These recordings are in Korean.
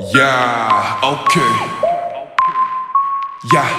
Yeah, okay. Yeah.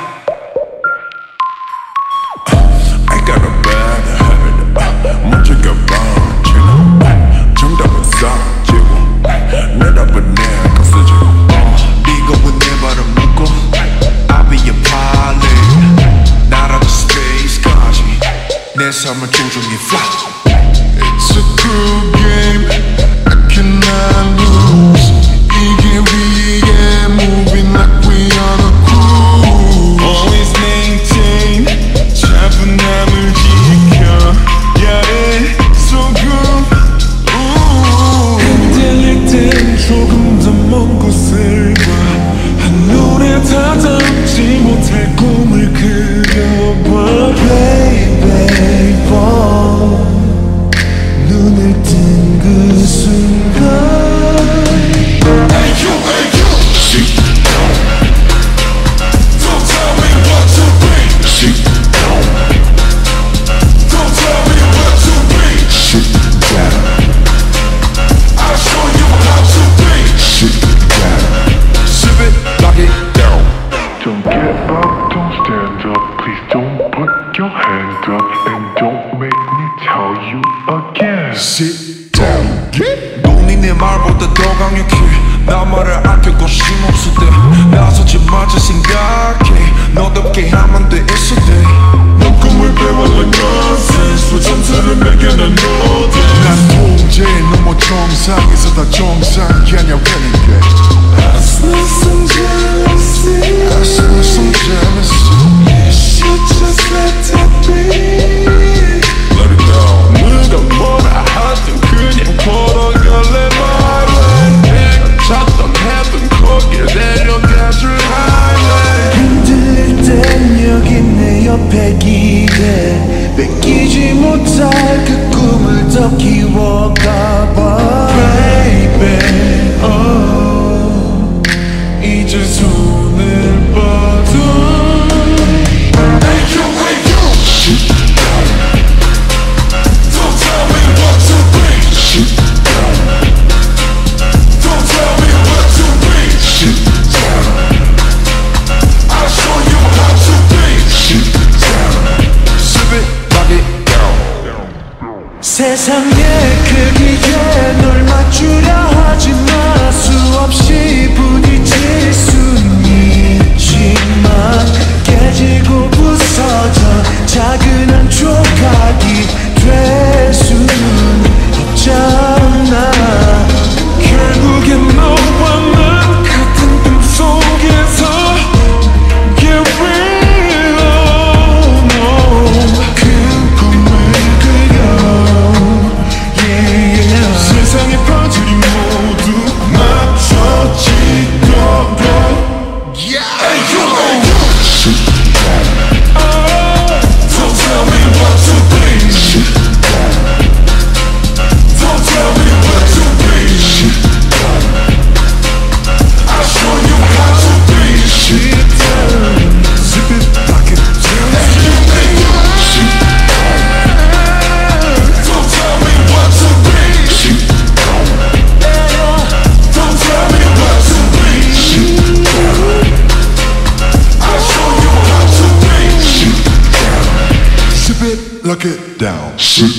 I got a bad habit. 문제가 많지는 정답은 싸지고 내 답은 내가 쓰지고 네가 왜 내 발을 묶어 I'll be your pilot 날아가 스페이스까지 내 삶을 조종해 fly. It's a cool game I cannot lose. 이게 위에 moving like we on a cruise. Always maintain 차분함을 지켜. Yeah, it's so good. 흔들릴 땐 조금 더 먼 곳을 봐. 한눈에 다 담지 못할 꿈을 그려봐. Baby, 눈을 뜬 그 순간 Sit down. 눈이 내 말보다 더 강력해. 나 말을 아껴 관심 없을 때 나서지 마자 생각해. 너답게 하면 돼 it's a day. 너 꿈을 배워 like nonsense. 점수를 매겨 난 너대. 난 통제 넘어 정상에서 다 정상이 아니야 really. I smell some jealousy. I smell some jealousy. You should just let it be. Let it down. 누가 뭐라 하든 그냥 걸어갈래 말해. 내가 찾던 heaven 거기에 내려가줄 highway. 흔들릴 땐 여기 내 옆에 기대. 뺏기지 못할 그 꿈을 더 키워가봐. Baby, oh, 이제 손을 뻗어. 세상의 크기에 널 맞추려 하지 마. 수없이 부딪힐 순 있지만 깨지고 부서져 작은 한 조각이 될 수는 있잖아. 결국엔 너와 난 같은 꿈 속에서 Get real, no. 큰 꿈을 그려. 세상의 퍼즐이 모두 맞춰지도록. Yeah, you don't tell me what to be. Don't tell me what to be. I'll show you how to be. Zip it, lock it down. Don't tell me what to be. Don't tell me what to be. I'll show you how to be. Zip it, lock it down.